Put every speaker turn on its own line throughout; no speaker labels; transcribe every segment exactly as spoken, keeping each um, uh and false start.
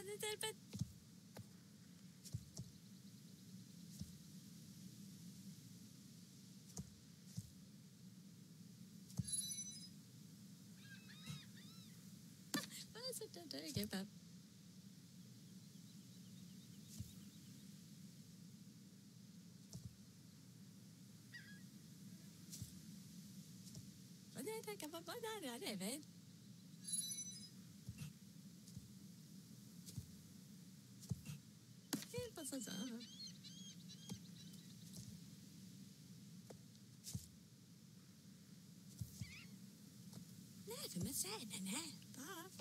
but What's it don't do give up? But then I come up on that, David. What's it? Nej, för mig säger den här. Bara.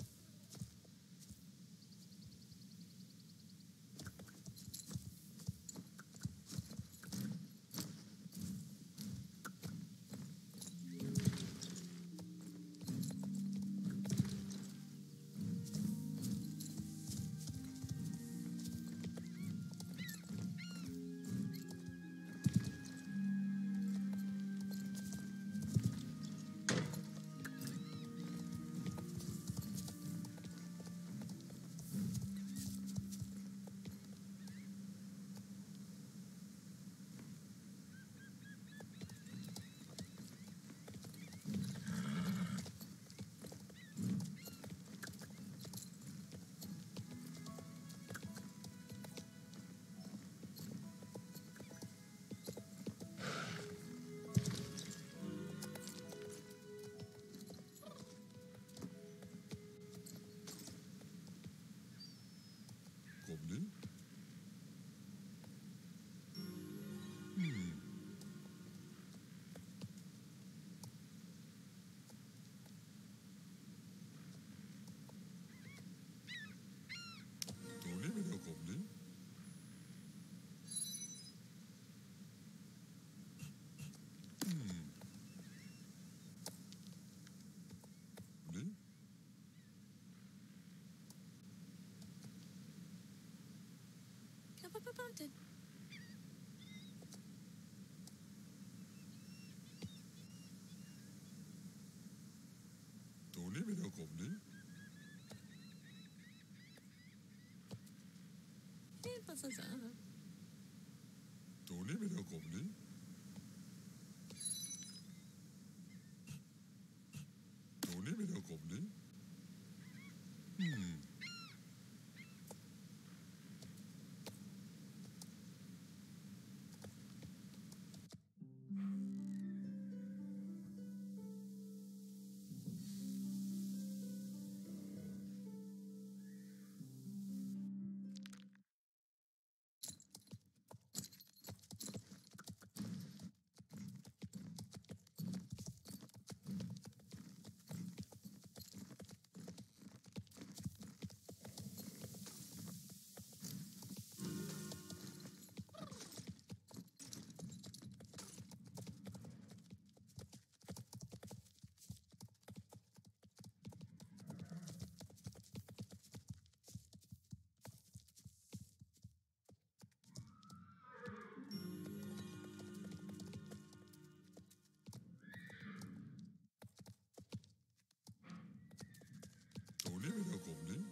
Goblin? Hmm. Dårlig med det, Goblin. Hmm. Goblin?
Come up about it.
Dårlig med det, Goblin.
What's it?
Dårlig med det, Goblin. Dårlig med det, Goblin. Hmm. Dårlig med det, Goblin.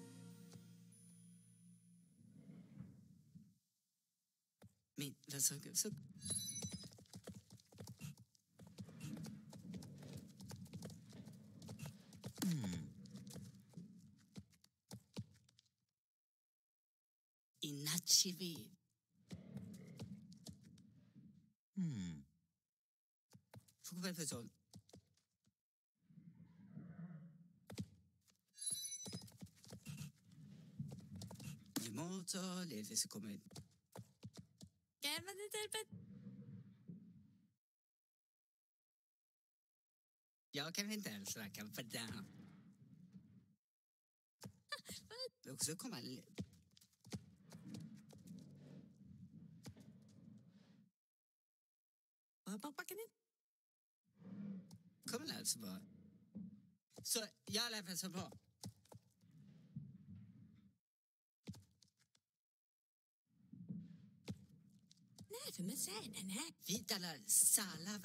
Men hvad så? så...
Hmm.
Inachivi.
Hmm.
Fugvel person. Motor, lidt hvis jeg kommer ind.
Kan man det but
Jag kan inte ens snacka för det här. Och så kommer han...
Vad bara packen in?
Kommer alltså bara... Så jag lär mig så bra.
Nej, för mig säger den här.
Vidala sala...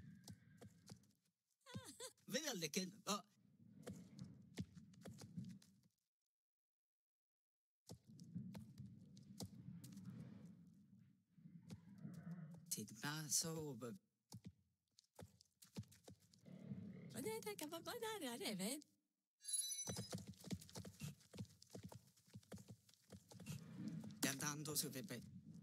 Väldigt kul. Nah, so, but
Banana, come on, banana, David.
tentando su bebé.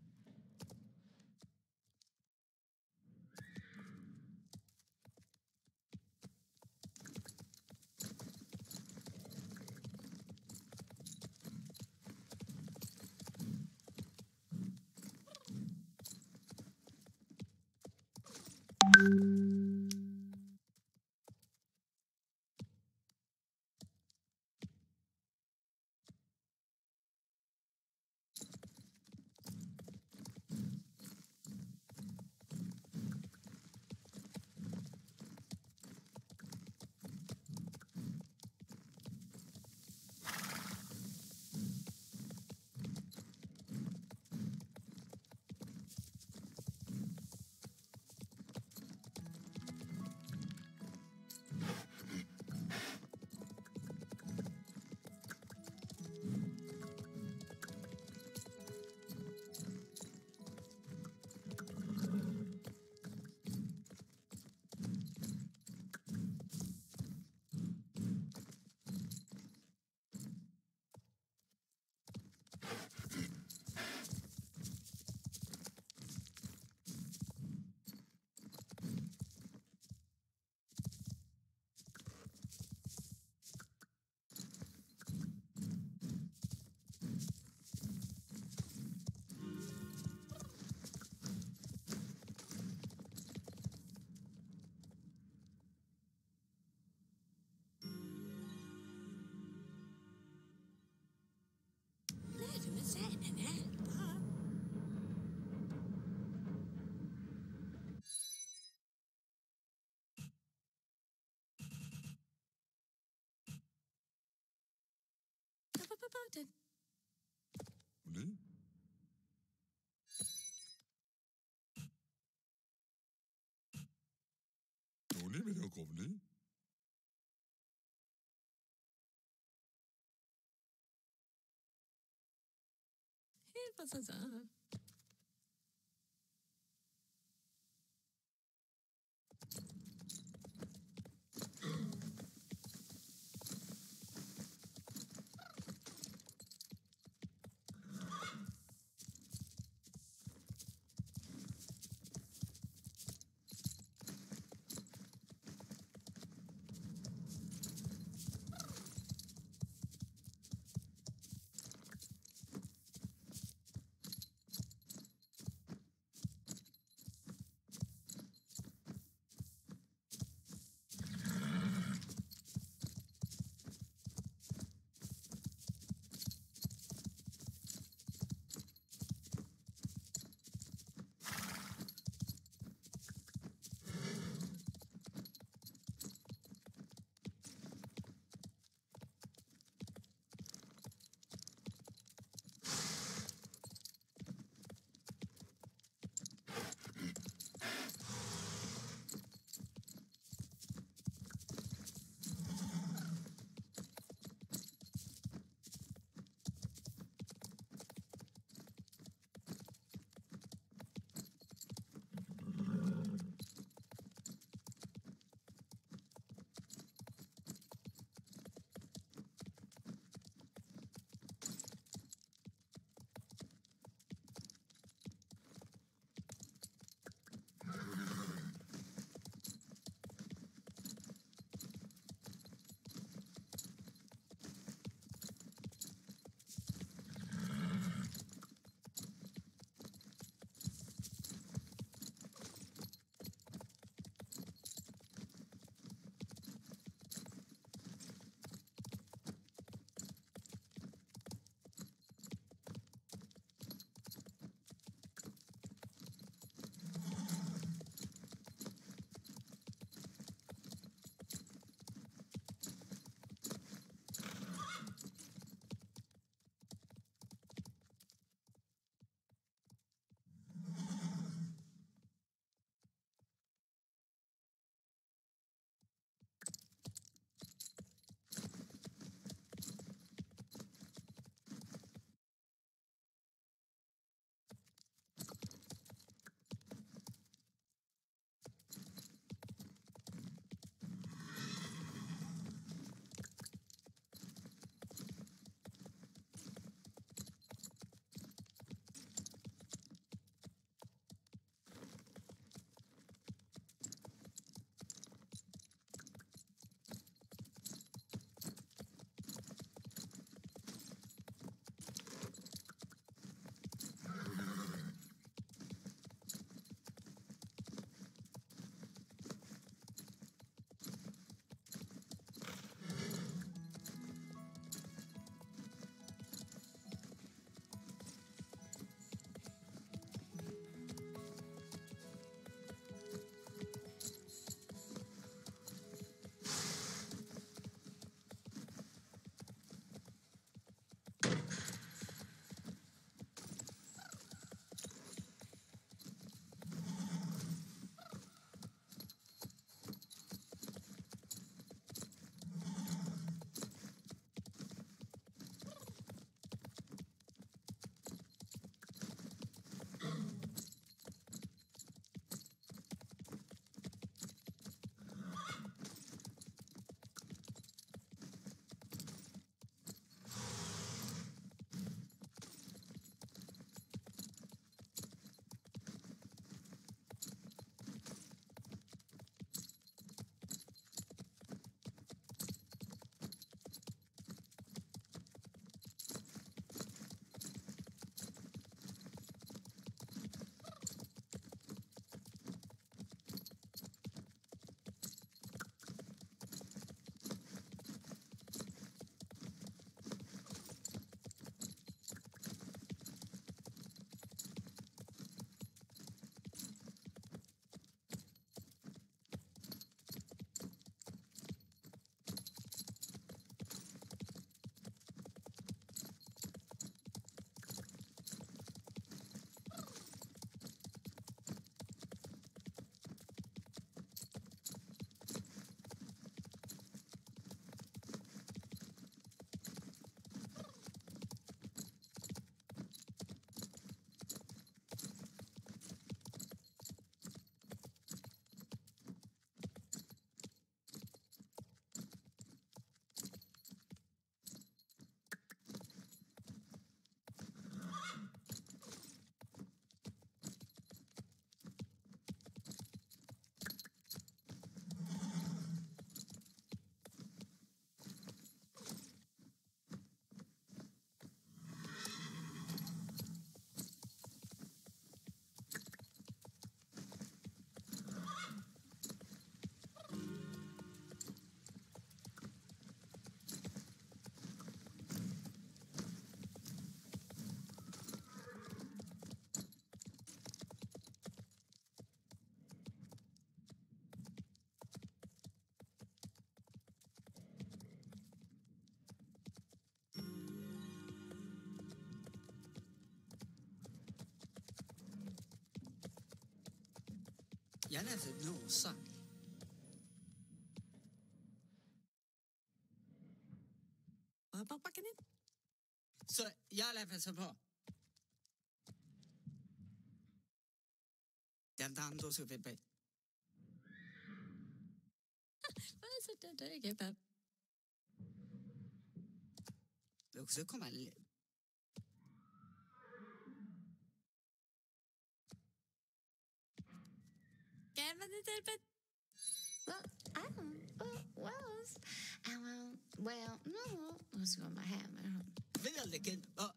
Never miss it, Annette. Button.
Ni? Tony med det kom ni?
Helt på sånn sånn.
Jag läser nosa.
Vad har backen in?
Så jag läser på. Den dando så vi be.
Vad är så det där är bara
Så kommer
kan man inte hjälpa?
Well, I don't. Well, well, it's- I won't. Well, no. Let's go my hammer.
väldigt kul. Ja.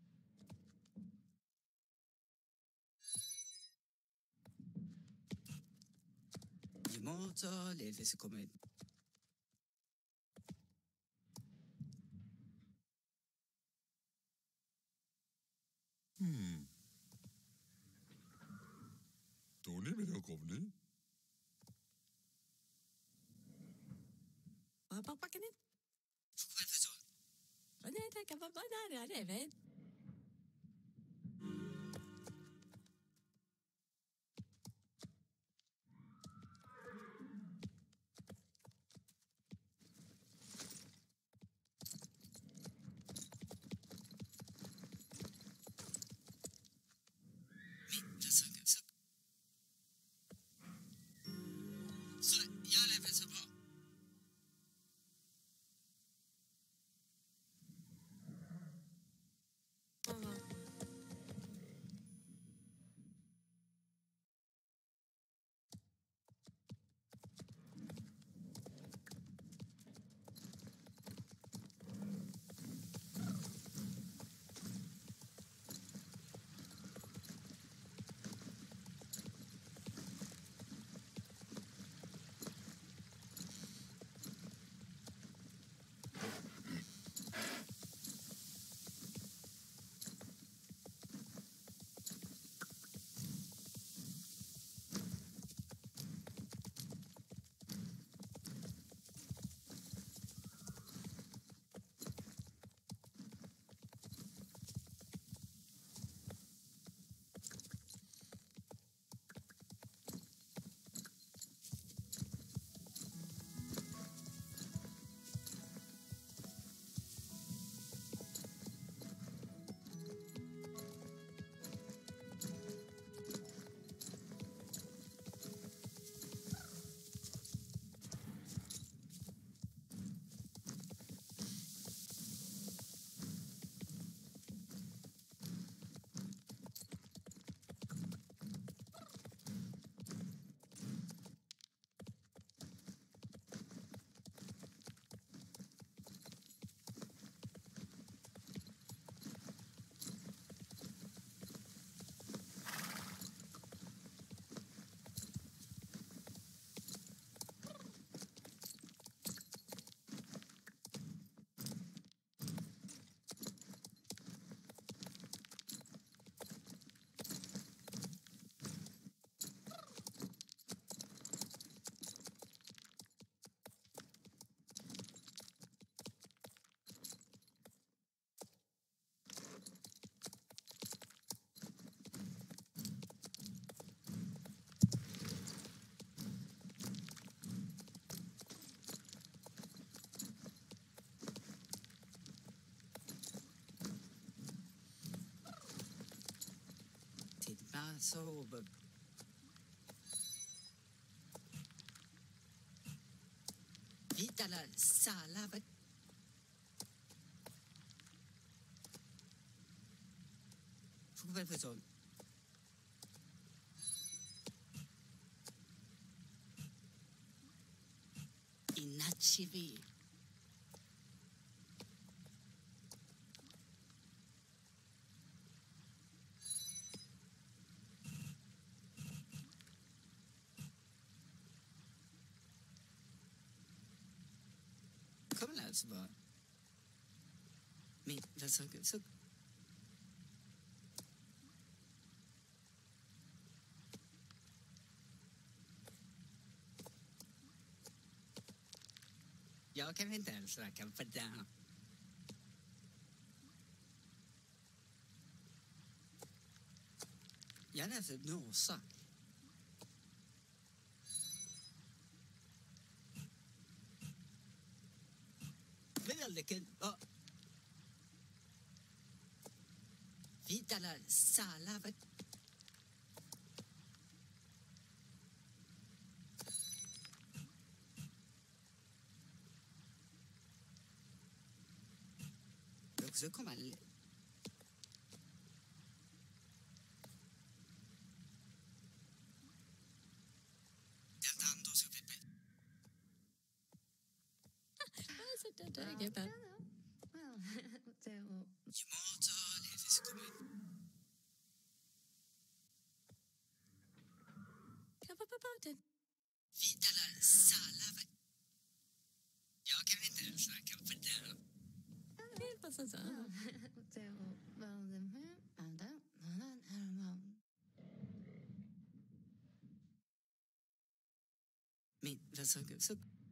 I motor lever så kommer
Hmm. Tony med kovni.
Vad har backen in?
så.
Vad är det? Kan man bara nära det vet?
Så jag lever så bra. Titta så. Vidala sala. Får väl så. Inachivi. Kommer alltså bara. Men vad så så. Jag kan inte ens räcka för det. Jag läser nosa. لكن آه. في دلال سالفة يخزكم على
Vad så där där är bara.
Well, so
Kan vara på båten.
في دلال سالفة jag kan inte ens snacka på det.
Det var så så.
so well the and that
Men vad sa du? Så